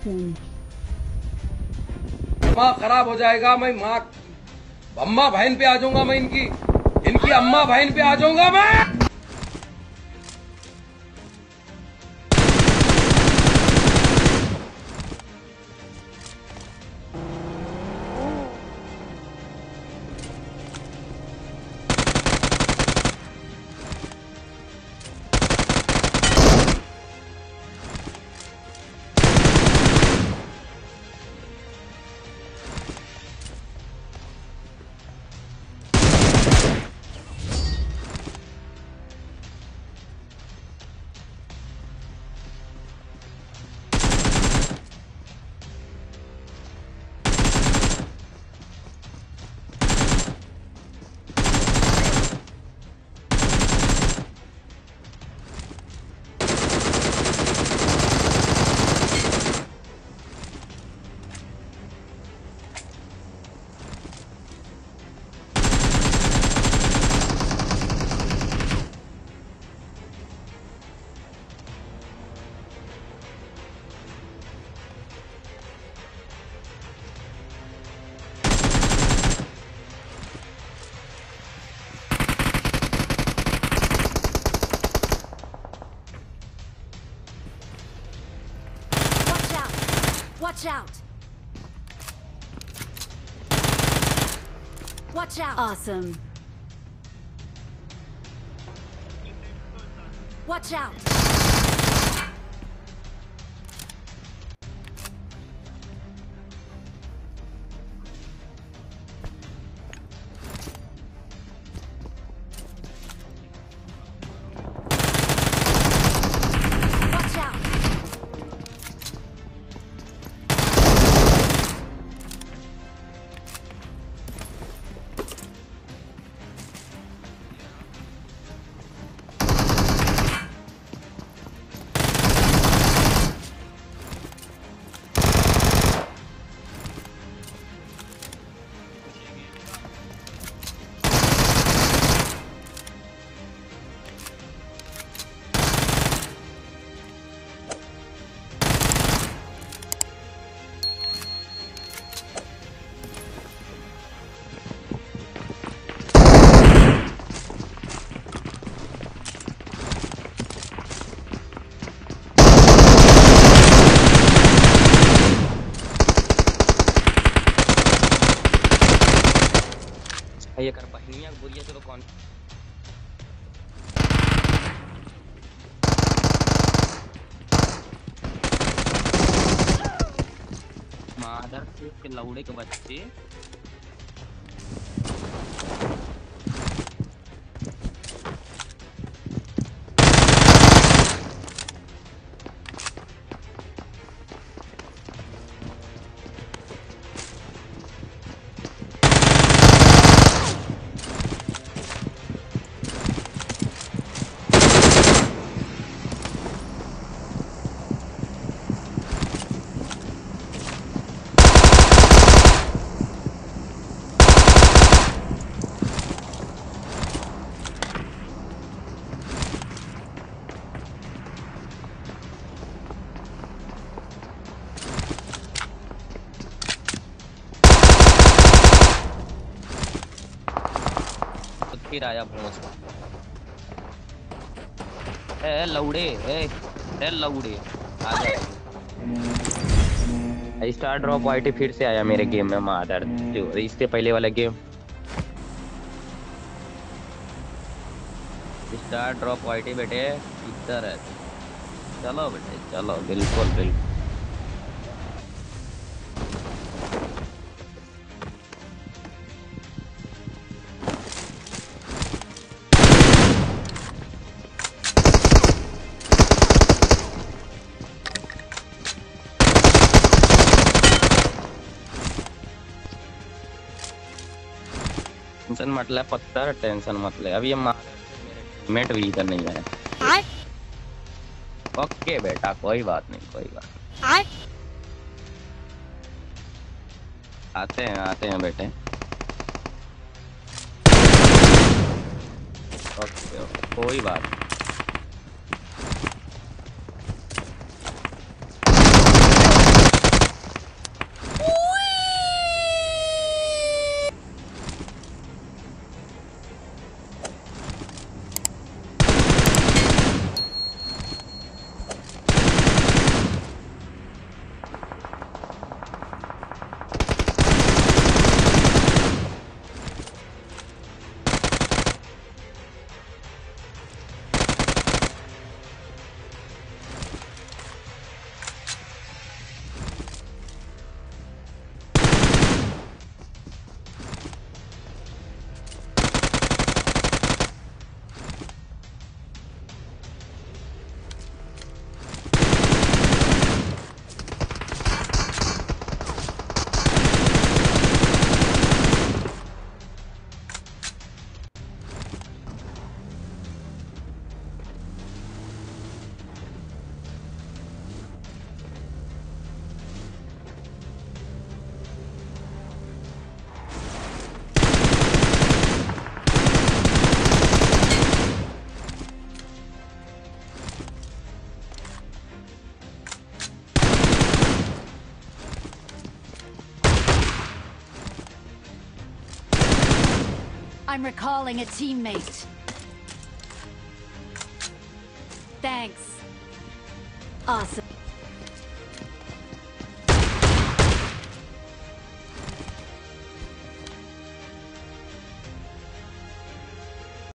Awesome. दिमाग खराब हो जाएगा। मैं माँ अम्मा बहन पे आ जाऊंगा। मैं इनकी अम्मा बहन पे आ जाऊंगा मैं। Watch out! Watch out! Awesome. Watch out! ये कर पहिनिया बुरिया चलो कौन मादर के लौड़े के बच्चे फिर आया भोंस ए लौड़े ए लौड़े आ जा स्टार ड्रॉप आईटी फिर से आया मेरे गेम में मादर जो इससे पहले वाला गेम स्टार ड्रॉप आईटी बेटे इधर है चलो बेटे चलो बिल्कुल बिल्कुल टेंशन मत ले पत्थर टेंशन मत ले अब ये मेरे मेट भी इधर नहीं है ओके बेटा कोई बात नहीं आते हैं बेटे ओके कोई बात नहीं। I'm recalling a teammate. Thanks. Awesome.